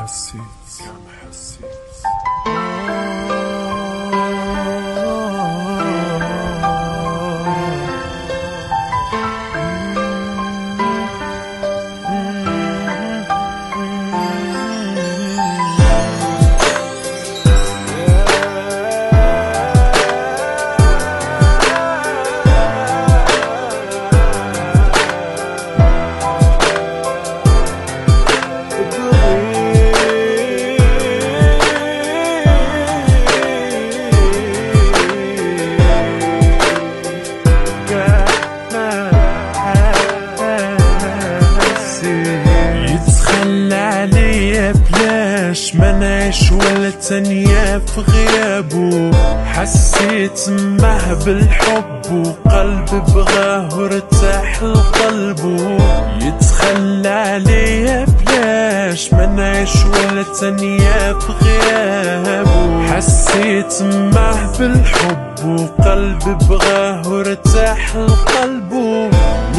ما نعيش ولا تانية في غيابه. حسيت معه بالحب وقلبي بغاه وارتاح لقلبه. يتخلى عليا بلاش ما نعيش ولا تانية في غيابه. حسيت معه بالحب وقلبي بغاه وارتاح لقلبه.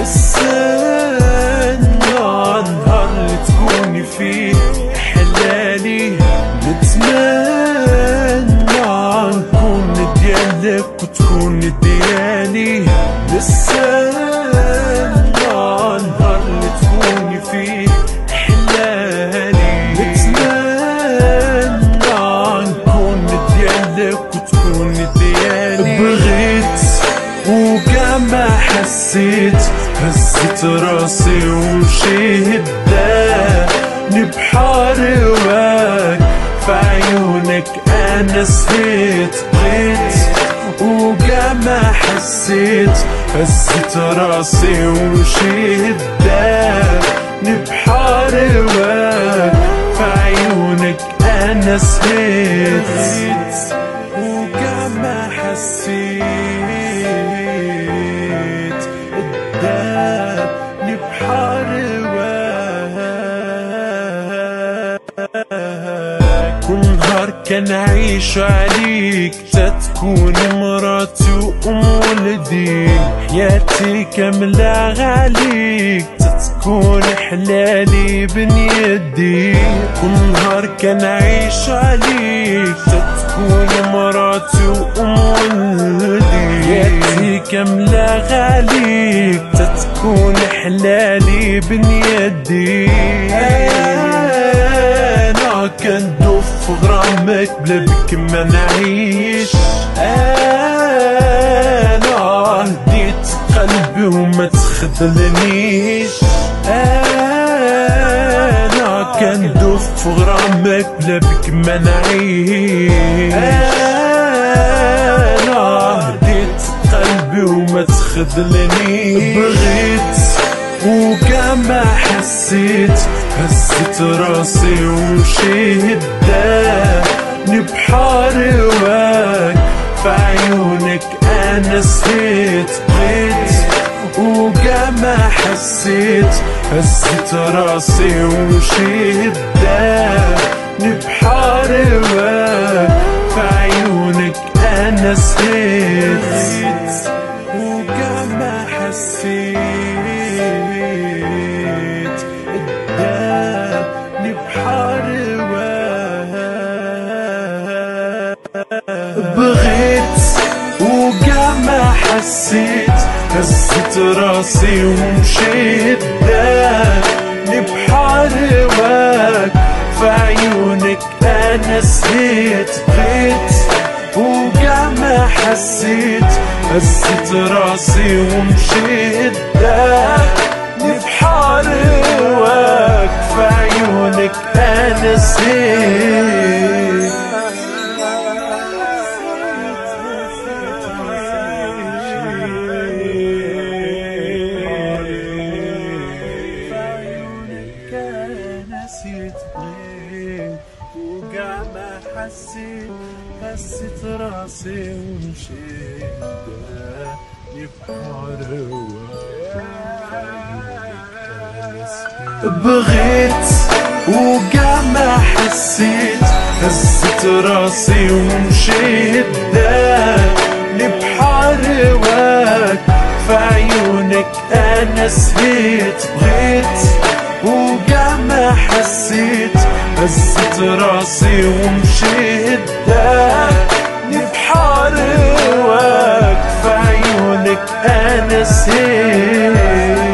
نستنى نهار اللي تكوني فيه حلالي. نتمنى نكون ديالك وتكون ديالي. نستنى نهار اللي تكوني فيه حلالي. نتمنى نكون ديالك وتكون ديالي. بغيت وكاع ما حسيت، هزت راسي ومشيت داني بحار هواك. في عيونك انا سهيت. بغيت وكاع ما حسيت، هزت راسي ومشيت داني بحار هواك. في عيونك انا سهيت وكاع ما حسيت. اداني بحار هواك. كل نهار كنعيش عليك تتكون مراتي وام ولدي. حياتي كاملة عليك تتكون حلالي بن يدي. كل نهار كنعيش عليك تتكون مراتي وام ولدي. حياتي كاملة عليك تتكون حلالي بن يدي. انا كندوب في غرامك بلا بك ما نعيش. انا هديت قلبي وما تخذلنيش. انا كندوب في غرامك بلا بك ما نعيش. انا هديت قلبي وما تخذلنيش. بغيت وكاع ما حسيت، هزت راسي ومشيت داني بحار هواك. في عيونك انا سهيت. بغيت وكاع ما حسيت، هزت راسي ومشيت داني بحار هواك. في عيونك انا سهيت وكاع ما حسيت. اداني بحار هواك. بغيت وكاع ما حسيت، هزت راسي ومشيت داني بحار هواك. في عيونك انا سهيت. بغيت وكاع ما حسيت، هزت راسي ومشيت داني بحار هواك. في عيونك انا سهيت. وكاع ما حسيت، هزت راسي ومشيت داني بحار هواك. بغيت وكاع ما حسيت، هزت راسي ومشيت داني بحار هواك. في عيونك انا سهيت. بغيت وكاع ما حسيت، هزت راسي ومشيت داني بحار هواك، في عيونك انا سهيت.